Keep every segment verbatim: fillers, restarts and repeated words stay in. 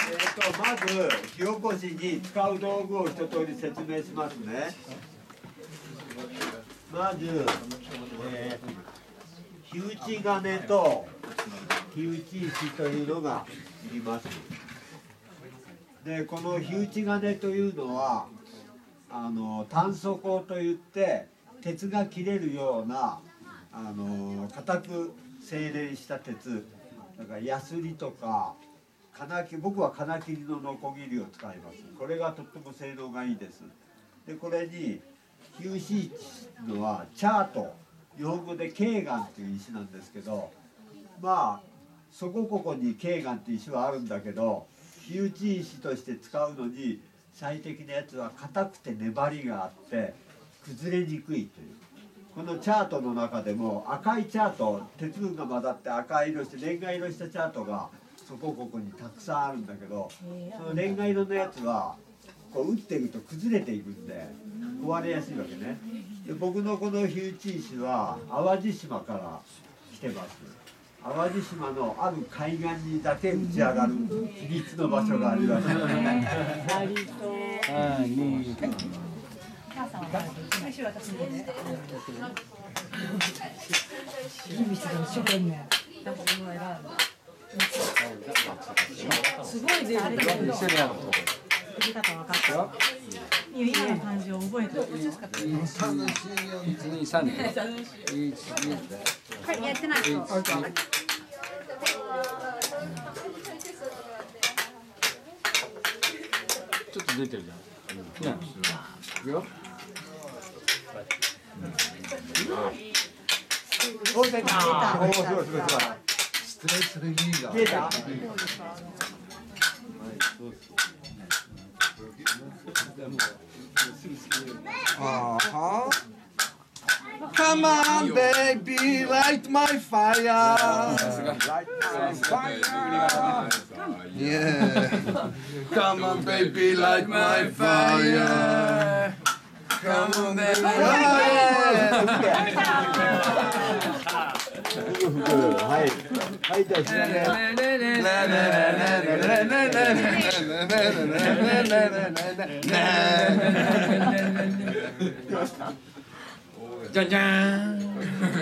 えっとまず火起こしに使う道具を一通り説明しますね。まず、えー、火打ち金と火打ち石というのがいります。でこの火打ち金というのはあの炭素鋼といって鉄が切れるようなあの硬く精錬した鉄だからヤスリとか金切僕は金切りのノコギリを使います。これがとっても性能がいいです。でこれに火打ち石のはチャート日本語でケイガンという石なんですけど、まあそこここにケイガンっていう石はあるんだけど火打ち石として使うのに最適なやつは硬くて粘りがあって崩れにくいという。このチャートの中でも赤いチャート鉄分が混ざって赤い色してレンガ色したチャートがそこここにたくさんあるんだけど、そのレンガ色のやつはこう打っていくと崩れていくんで壊れやすいわけね。で僕のこの火打ち石は淡路島から来てます。淡路島のある海岸にだけ打ち上がる秘密の場所があります。 すごいぜ。あれだけど。振り方分かったよ。今の感じを覚えてる。 一二三で。 はい、やってないと。 ちょっと出てるじゃん。ね。いくよ。 お出た。おすごいすごいすごい。 ストレスリリーが。 消えた。 Uh-huh. Come on, baby, light my fire. Yeah. Come on, baby, light my fire. Come on, baby. Oh, はい。はい、じゃあ火じゃんじゃーん。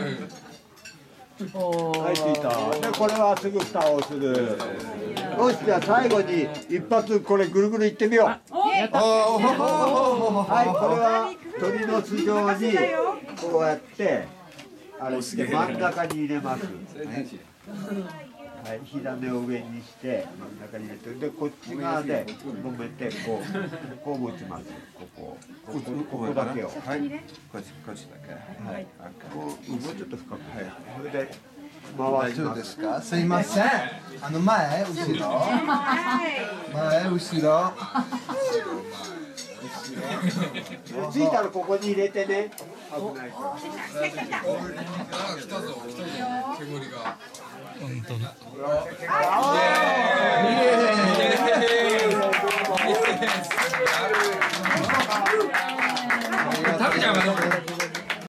はい、ついた。で、これはすぐ蓋をする。よし、じゃあ最後に一発これぐるぐるいってみよう。はい、これは鳥の巣状にこうやってあれして真ん中に入れます。はい、火種を上にして真ん中に入れて、でこっち側で揉めてこうこう持ちます。ここここここだけを。はい。こっちこっちだけ。はい。もうもうちょっと深く。はい。それで回します。 ですか。すいません。あの前後ろ。前後ろ。 ついたらここに入れてね。危ないから。 来たぞ、来たぞ、煙が。 本当だ。